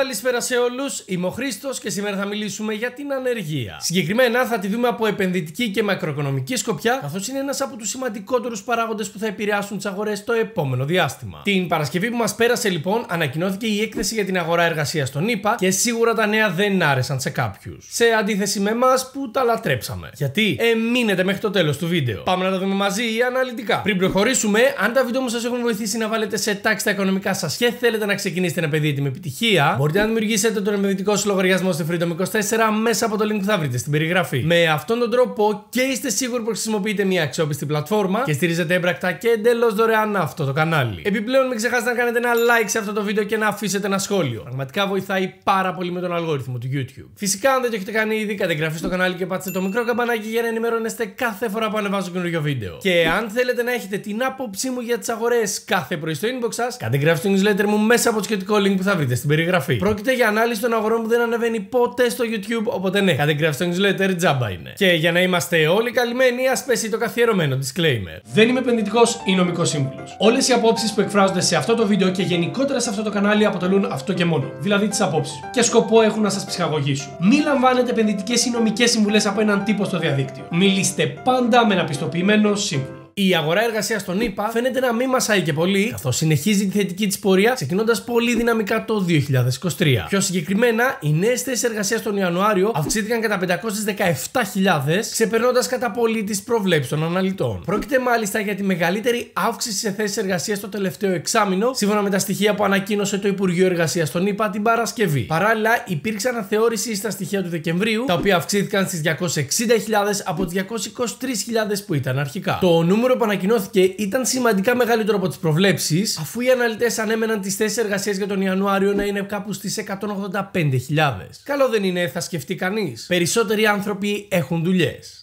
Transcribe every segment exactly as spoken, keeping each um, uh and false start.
Καλησπέρα σε όλους, είμαι ο Χρήστος και σήμερα θα μιλήσουμε για την ανεργία. Συγκεκριμένα θα τη δούμε από επενδυτική και μακροοικονομική σκοπιά, καθώς είναι ένας από τους σημαντικότερους παράγοντες που θα επηρεάσουν τις αγορές το επόμενο διάστημα. Την Παρασκευή που μας πέρασε, λοιπόν, ανακοινώθηκε η έκθεση για την αγορά εργασίας στον ΗΠΑ και σίγουρα τα νέα δεν άρεσαν σε κάποιους. Σε αντίθεση με εμάς που τα λατρέψαμε. Γιατί? Ε, μείνετε μέχρι το τέλος του βίντεο. Πάμε να τα δούμε μαζί αναλυτικά. Πριν προχωρήσουμε, αν τα βίντεο μου σας έχουν βοηθήσει να βάλετε σε τάξη τα οικονομικά σας και θέλετε να ξεκινήσετε να επενδύετε με επιτυχία, μπορείτε να δημιουργήσετε τον επενδυτικό σας λογαριασμό στο Freedom είκοσι τέσσερα μέσα από το link που θα βρείτε στην περιγραφή. Με αυτόν τον τρόπο και είστε σίγουροι πως χρησιμοποιείτε μια αξιόπιστη πλατφόρμα και στηρίζετε έμπρακτα και εντελώς δωρεάν αυτό το κανάλι. Επιπλέον, μην ξεχάσετε να κάνετε ένα like σε αυτό το βίντεο και να αφήσετε ένα σχόλιο. Πραγματικά βοηθάει πάρα πολύ με τον αλγόριθμο του YouTube. Φυσικά, αν δεν το έχετε κάνει ήδη, κάντε εγγραφή στο κανάλι και πατήστε το μικρό καμπανάκι για να ενημερώνεστε κάθε φορά που ανεβάζω καινούριο βίντεο. Και αν θέλετε να έχετε την άποψή μου για τις αγορές κάθε πρωί στο inbox σας, κάντε εγγραφή στο newsletter μου μέσα από το σχετικό link που θα βρείτε στην περιγραφή. Πρόκειται για ανάλυση των αγορών που δεν ανεβαίνει ποτέ στο YouTube, οπότε ναι, κάντε εγγραφή στο newsletter, τζάμπα είναι. Και για να είμαστε όλοι καλυμμένοι, ας πέσει το καθιερωμένο disclaimer. Δεν είμαι επενδυτικός ή νομικός σύμβουλος. Όλες οι απόψεις που εκφράζονται σε αυτό το βίντεο και γενικότερα σε αυτό το κανάλι αποτελούν αυτό και μόνο. Δηλαδή τις απόψεις μου. Και σκοπό έχουν να σας ψυχαγωγήσουν. Μην λαμβάνετε επενδυτικές ή νομικές συμβουλές από έναν τύπο στο διαδίκτυο. Μιλήστε πάντα με ένα πιστοποιημένο σύμβουλο. Η αγορά εργασίας στον ΗΠΑ φαίνεται να μην μασάει και πολύ, καθώς συνεχίζει τη θετική της πορεία, ξεκινώντας πολύ δυναμικά το δύο χιλιάδες είκοσι τρία. Πιο συγκεκριμένα, οι νέες θέσεις εργασίας τον Ιανουάριο αυξήθηκαν κατά πεντακόσιες δεκαεπτά χιλιάδες, ξεπερνώντας κατά πολύ τις προβλέψεις των αναλυτών. Πρόκειται μάλιστα για τη μεγαλύτερη αύξηση σε θέσεις εργασίας το τελευταίο εξάμηνο, σύμφωνα με τα στοιχεία που ανακοίνωσε το Υπουργείο Εργασίας στον ΗΠΑ την Παρασκευή. Παράλληλα, υπήρξε αναθεώρηση στα στοιχεία του Δεκεμβρίου, τα οποία αυξήθηκαν στις διακόσιες εξήντα χιλιάδες από τις διακόσιες είκοσι τρεις χιλιάδες που ήταν αρχικά. Το νούμερο Το νούμερο που ανακοινώθηκε ήταν σημαντικά μεγαλύτερο από τις προβλέψεις, αφού οι αναλυτές ανέμεναν τις θέσεις εργασίας για τον Ιανουάριο να είναι κάπου στις εκατόν ογδόντα πέντε χιλιάδες. Καλό δεν είναι, θα σκεφτεί κανείς. Περισσότεροι άνθρωποι έχουν δουλειές.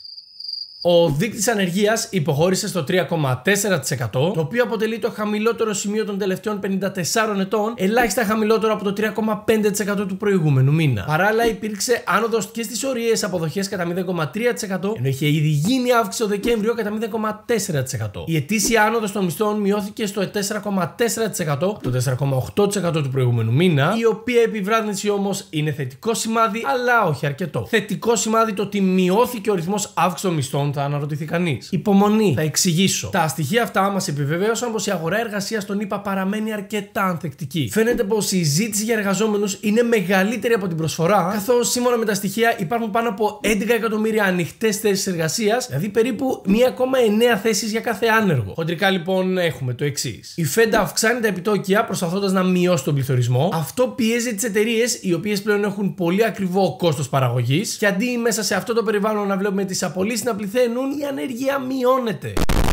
Ο δείκτης ανεργίας υποχώρησε στο τρία κόμμα τέσσερα τοις εκατό, το οποίο αποτελεί το χαμηλότερο σημείο των τελευταίων πενήντα τεσσάρων ετών, ελάχιστα χαμηλότερο από το τρία κόμμα πέντε τοις εκατό του προηγούμενου μήνα. Παράλληλα, υπήρξε άνοδος και στις οριές αποδοχές κατά μηδέν κόμμα τρία τοις εκατό, ενώ είχε ήδη γίνει αύξηση το Δεκέμβριο κατά μηδέν κόμμα τέσσερα τοις εκατό. Η ετήσια άνοδος των μισθών μειώθηκε στο τέσσερα κόμμα τέσσερα τοις εκατό, το τέσσερα κόμμα οκτώ τοις εκατό του προηγούμενου μήνα, η οποία επιβράδυνση όμως είναι θετικό σημάδι, αλλά όχι αρκετό. Θετικό σημάδι το ότι μειώθηκε ο ρυθμός αύξησης των μισθών. Θα αναρωτηθεί κανείς. Υπομονή, θα εξηγήσω. Τα στοιχεία αυτά μας επιβεβαίωσαν πως η αγορά εργασίας στον ΗΠΑ παραμένει αρκετά ανθεκτική. Φαίνεται πως η ζήτηση για εργαζόμενους είναι μεγαλύτερη από την προσφορά, καθώς σύμφωνα με τα στοιχεία υπάρχουν πάνω από έντεκα εκατομμύρια ανοιχτές θέσεις εργασίας, δηλαδή περίπου ένα κόμμα εννέα θέσεις για κάθε άνεργο. Χοντρικά λοιπόν έχουμε το εξής. Η Fed αυξάνει τα επιτόκια προσπαθώντας να μειώσει τον πληθωρισμό. Αυτό πιέζει τις εταιρείες, οι οποίες πλέον έχουν πολύ ακριβό κόστος παραγωγής, και αντί μέσα σε αυτό το περιβάλλον να βλέπουμε τις απολύσεις να πληθαίνουν, η ανεργία μειώνεται.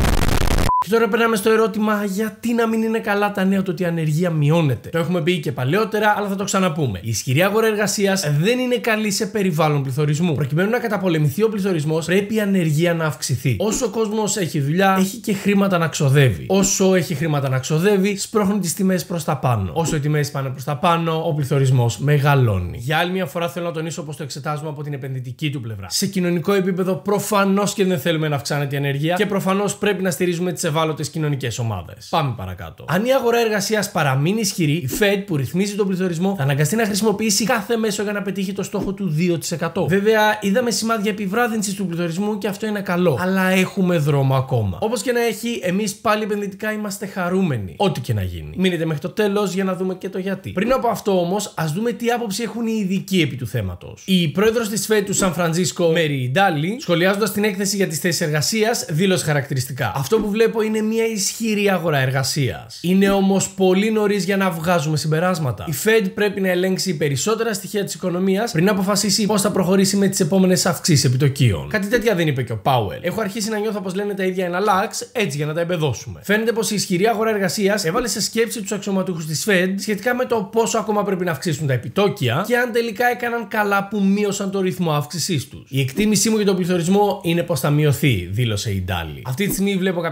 Και τώρα περνάμε στο ερώτημα, γιατί να μην είναι καλά τα νέα το ότι η ανεργία μειώνεται. Το έχουμε πει και παλαιότερα, αλλά θα το ξαναπούμε. Η ισχυρή αγορά εργασίας δεν είναι καλή σε περιβάλλον πληθωρισμού. Προκειμένου να καταπολεμηθεί ο πληθωρισμός, πρέπει η ανεργία να αυξηθεί. Όσο ο κόσμος έχει δουλειά, έχει και χρήματα να ξοδεύει. Όσο έχει χρήματα να ξοδεύει, σπρώχνουν τις τιμές προς τα πάνω. Όσο οι τιμές πάνε προς τα πάνω, ο πληθωρισμός μεγαλώνει. Για άλλη μια φορά θέλω να τονίσω πως το εξετάζουμε από την επενδυτική του πλευρά. Σε κοινωνικό επίπεδο, προφανώς και δεν θέλουμε να αυξάνεται η ανεργία και προφανώς πρέπει να στηρίζουμε τις ευάλωτες κοινωνικές ομάδες. Πάμε παρακάτω. Αν η αγορά εργασίας παραμείνει ισχυρή, η Fed που ρυθμίζει τον πληθωρισμό θα αναγκαστεί να χρησιμοποιήσει κάθε μέσο για να πετύχει το στόχο του δύο τοις εκατό. Βέβαια, είδαμε σημάδια επιβράδυνσης του πληθωρισμού και αυτό είναι καλό. Αλλά έχουμε δρόμο ακόμα. Όπως και να έχει, εμείς πάλι επενδυτικά είμαστε χαρούμενοι. Ό,τι και να γίνει. Μείνετε μέχρι το τέλος για να δούμε και το γιατί. Πριν από αυτό όμως, ας δούμε τι άποψη έχουν οι ειδικοί επί του θέματος. Η πρόεδρος της Fed του Σαν Φρανσίσκο, Μέρι Ντάλι, σχολιάζοντας την έκθεση για τις θέσεις εργασίας, δήλωσε χαρακτηριστικά. Αυτό που βλέπω είναι μια ισχυρή αγορά εργασίας. Είναι όμως πολύ νωρίς για να βγάζουμε συμπεράσματα. Η Fed πρέπει να ελέγξει περισσότερα στοιχεία της οικονομίας πριν αποφασίσει πώς θα προχωρήσει με τις επόμενες αυξήσεις επιτοκίων. Κάτι τέτοια δεν είπε και ο Πάουελ. Έχω αρχίσει να νιώθω πως λένε τα ίδια ένα λάξ, έτσι για να τα εμπεδώσουμε. Φαίνεται πως η ισχυρή αγορά εργασίας έβαλε σε σκέψη τους αξιωματούχους της Fed σχετικά με το πόσο ακόμα πρέπει να αυξήσουν τα επιτόκια και αν τελικά έκαναν καλά που μείωσαν το ρυθμό αύξησής τους. Η εκτίμησή μου για τον πληθωρισμό είναι πως θα μειωθεί, δήλωσε η Ντάλι. Αυτή τη στιγμή βλέπω κάποια θετικά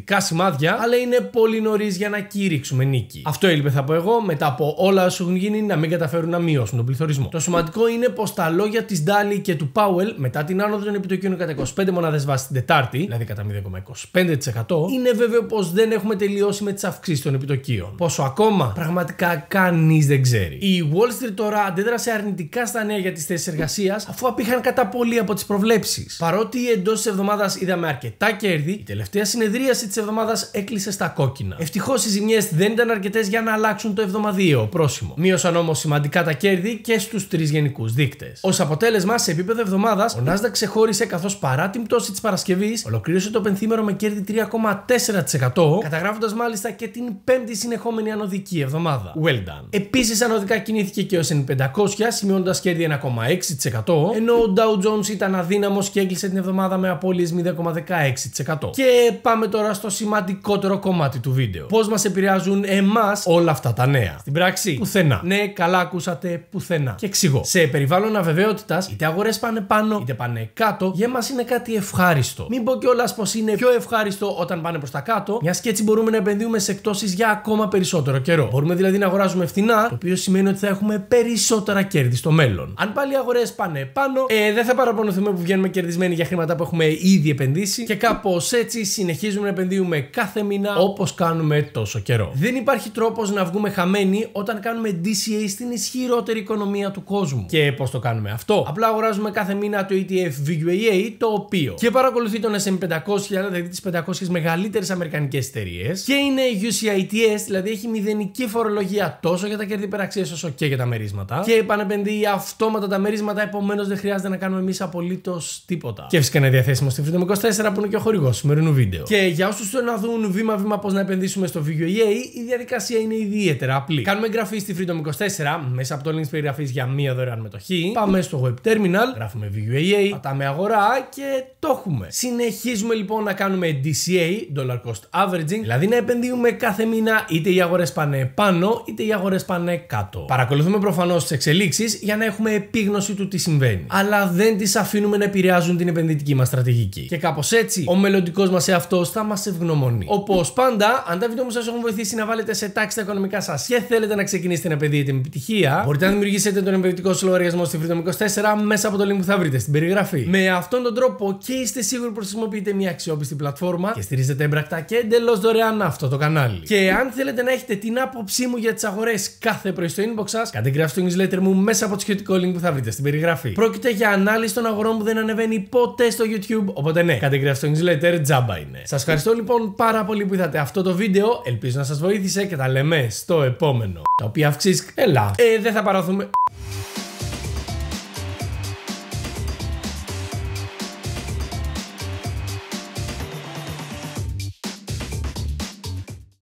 θετικά σημάδια, αλλά είναι πολύ νωρίς για να κηρύξουμε νίκη. Αυτό έλειπε, θα πω εγώ, μετά από όλα όσα έχουν γίνει, να μην καταφέρουν να μειώσουν τον πληθωρισμό. Το σημαντικό είναι πως τα λόγια της Ντάλι και του Πάουελ μετά την άνοδο των επιτοκίων κατά είκοσι πέντε μονάδες βάση την Τετάρτη, δηλαδή κατά μηδέν κόμμα είκοσι πέντε τοις εκατό, είναι βέβαιο πως δεν έχουμε τελειώσει με τις αυξήσεις των επιτοκίων. Πόσο ακόμα, πραγματικά κανείς δεν ξέρει. Η Wall Street τώρα αντέδρασε αρνητικά στα νέα για τις θέσεις εργασίας, αφού απήχαν κατά πολύ από τις προβλέψεις. Παρότι εντός της εβδομάδας είδαμε αρκετά κέρδη, η τελευταία συνεδρίαση της εβδομάδας έκλεισε στα κόκκινα. Ευτυχώς οι ζημιές δεν ήταν αρκετές για να αλλάξουν το εβδομαδιαίο πρόσημο. Μείωσαν όμως σημαντικά τα κέρδη και στους τρεις γενικούς δείκτες. Ως αποτέλεσμα, σε επίπεδο εβδομάδας, ο Nasdaq ξεχώρισε καθώς παρά την πτώση της Παρασκευής, ολοκλήρωσε το πενθήμερο με κέρδη τρία κόμμα τέσσερα τοις εκατό, καταγράφοντας μάλιστα και την πέμπτη συνεχόμενη ανωδική εβδομάδα. Well done. Επίσης, ανωδικά κινήθηκε και ο ες εντ πι πεντακόσια, σημειώνοντας κέρδη ένα κόμμα έξι τοις εκατό, ενώ ο Dow Jones ήταν αδύναμος και έκλεισε την εβδομάδα με απώλειες μηδέν κόμμα δεκαέξι τοις εκατό. Και πάμε τώρα στο σημαντικότερο κομμάτι του βίντεο. Πώς μας επηρεάζουν εμάς όλα αυτά τα νέα? Στην πράξη, πουθενά. Ναι, καλά ακούσατε, πουθενά. Και εξηγώ. Σε περιβάλλον αβεβαιότητας, είτε αγορές πάνε πάνω, είτε πάνε κάτω, για εμάς είναι κάτι ευχάριστο. Μην πω κιόλας πως είναι πιο ευχάριστο όταν πάνε προς τα κάτω, μιας και έτσι μπορούμε να επενδύουμε σε εκτόσεις για ακόμα περισσότερο καιρό. Μπορούμε δηλαδή να αγοράζουμε φθηνά, το οποίο σημαίνει ότι θα έχουμε περισσότερα κέρδη στο μέλλον. Αν πάλι οι αγορές πάνε πάνω, ε, δεν θα παραπονωθούμε που βγαίνουμε κερδισμένοι για χρήματα που έχουμε ήδη επενδύσει και κάπως έτσι συνεχίζουμε να επενδύουμε κάθε μήνα όπως κάνουμε τόσο καιρό. Δεν υπάρχει τρόπος να βγούμε χαμένοι όταν κάνουμε ντι σι έι στην ισχυρότερη οικονομία του κόσμου. Και πώς το κάνουμε αυτό? Απλά αγοράζουμε κάθε μήνα το ι τι εφ βι γιου έι έι, το οποίο και παρακολουθεί τον ες εντ πι πεντακόσια, δηλαδή τις πεντακόσιες μεγαλύτερες αμερικανικές εταιρείες, και είναι γιου σι άι τι ες, δηλαδή έχει μηδενική φορολογία τόσο για τα κέρδη υπεραξίας όσο και για τα μερίσματα. Και επανεπενδύει αυτόματα τα μερίσματα, επομένως δεν χρειάζεται να κάνουμε εμείς απολύτως τίποτα. Και φυσικά είναι διαθέσιμο στη Freedom είκοσι τέσσερα που είναι και ο χορηγός του σημερινού βίντεο. Και για όσους θέλουν να δουν βήμα-βήμα πώς να επενδύσουμε στο βι γιου έι έι, η διαδικασία είναι ιδιαίτερα απλή. Κάνουμε εγγραφή στη Freedom είκοσι τέσσερα μέσα από το link της περιγραφής για μία δωρεάν μετοχή. Πάμε στο web terminal, γράφουμε βι γιου έι έι, πατάμε αγορά και το έχουμε. Συνεχίζουμε λοιπόν να κάνουμε ντι σι έι, Dollar Cost Averaging, δηλαδή να επενδύουμε κάθε μήνα είτε οι αγορές πάνε πάνω είτε οι αγορές πάνε κάτω. Παρακολουθούμε προφανώς τις εξελίξεις για να έχουμε επίγνωση του τι συμβαίνει, αλλά δεν τις αφήνουμε να επηρεάζουν την επενδυτική μας στρατηγική. Και κάπως έτσι ο μελλοντικός μας εαυτός θα μας ευγνωμονεί. Όπως πάντα, αν τα βίντεο μου σας έχουν βοηθήσει να βάλετε σε τάξη τα οικονομικά σας και θέλετε να ξεκινήσετε να επενδύετε με επιτυχία, μπορείτε να δημιουργήσετε τον επενδυτικό σας λογαριασμό στη Freedom είκοσι τέσσερα μέσα από το link που θα βρείτε στην περιγραφή. Με αυτόν τον τρόπο και είστε σίγουροι πως χρησιμοποιείτε μια αξιόπιστη πλατφόρμα και στηρίζετε έμπρακτα και εντελώς δωρεάν αυτό το κανάλι. Και αν θέλετε να έχετε την άποψή μου για τις αγορές κάθε πρωί στο inbox σας, κάντε εγγραφή στο newsletter μου μέσα από το σχετικό link που θα βρείτε στην περιγραφή. Πρόκειται για ανάλυση των αγορών που δεν ανεβαίνει ποτέ στο YouTube, οπότε ναι, κάντε εγγραφή στο newsletter, τζάμπα είναι. Σας ευχαριστώ λοιπόν πάρα πολύ που είδατε αυτό το βίντεο, ελπίζω να σας βοήθησε και τα λέμε στο επόμενο. Τα οποία αυξήσεις, ελά, ε, δεν θα παραθούμε.